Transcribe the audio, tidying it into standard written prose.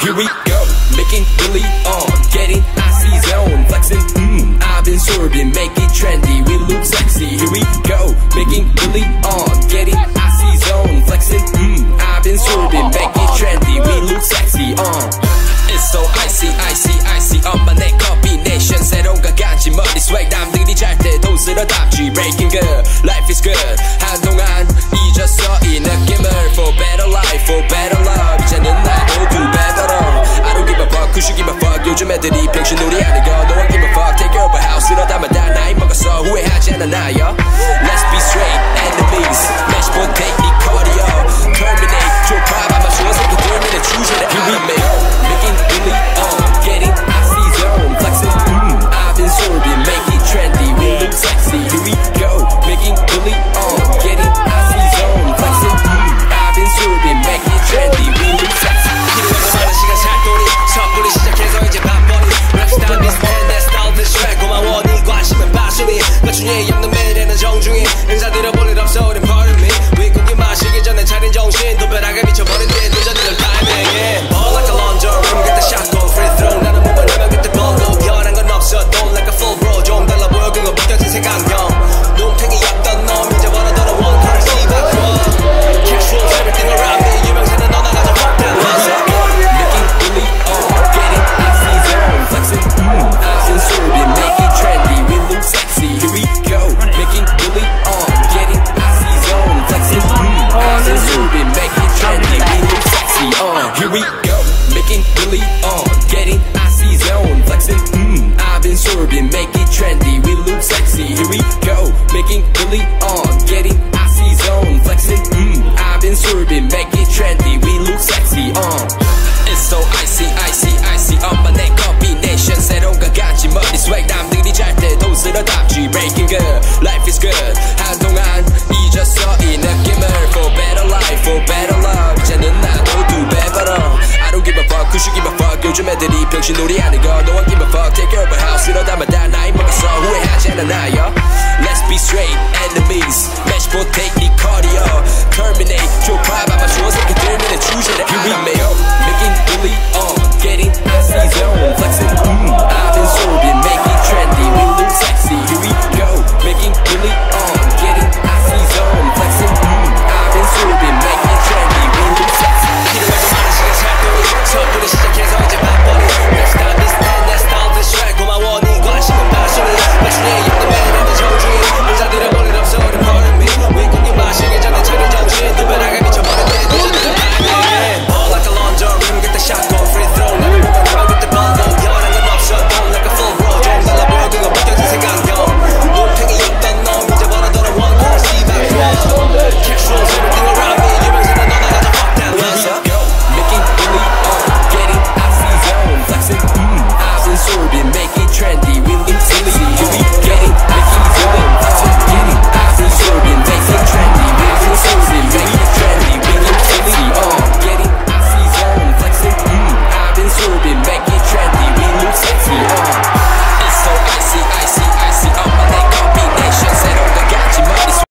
Here we go, making really getting icy zone, flexing, I've been sorbing, make it trendy, we look sexy. Here we go, making really getting icy zone, flexing, I've been sorbing, make it trendy, we look sexy. It's so icy, icy, icy, 엄마네 combination, 새로운 가간지 머리 swag, 남들이 잘 때도 쓸어담지. Breaking good, life is good, 한동안 잊었어 이 느낌을. For better life, for better love, 이제는 나도 do better. I don't give a fuck, who should give a fuck, 요즘 애들이 병신놀이 아니고. No one give a fuck, take over house, 쓸어담아 다 나이 먹었어, 후회하지 않아 나요. Let's be straight, enemies, match point technique, cardio, terminate, 좁아 아마 쉬워 새끼들 미래 주제를 Here we go, making really getting icy zone, flexing, I've been sorbing, make it trendy, we look sexy. Here we go, making really getting icy zone, flexing, I've been sorbing, make it trendy, we look sexy. 기대가 많은 시간 살돌이 섣불리 시작해서 이제 밥벌이 랩스타일 비슷해 내 스타일은 슈렉 고마워 네 관심은 바순이 맞춤이 없는 매일에는 정중히 인사드려 볼 일 없어 우린 pardon me 윗고기 마시기 전에 차린 정신 도배락에 미쳐버린 뒤에 도전들 타이밍에 Ball like a laundry room get the shot go free throw 나는 몸을 내면 그때 ball go 변한 건 없어 don't like a full bro 좀 달라 보여 그거 벗겨진 색안경 눈탱이였던 놈 이제 원하던 one currency back from cash rules everything around me 유명세는 너 나가서 fuck that Making really getting icy zone, flexing, I've been sorbing, make it trendy, we look sexy. Here we go, making really getting icy zone, flexing, I've been sorbing, make it trendy, we look sexy. Here we go, making really getting icy zone, flexing, I've been sorbing, make it trendy, we look sexy. Here we go, making really getting icy zone, flexing, I've been sorbing, make it trendy, we look sexy. It's so icy, icy, icy, 엄마네 combination, 새로운 가간지 머리 swag, 남들이 잘 때도 쓸어담지. Breaking good, life is good, 한동안 잊었어 이 느낌을. For better life, for better love, 이제는 나도 do better. I don't give a fuck, who should give a fuck, 요즘 애들이 병신놀이 아니고. No one give a fuck, take over house, 쓸어담아 다 나이 먹었어, 후회하지 않아 나요. Let's be straight, enemies,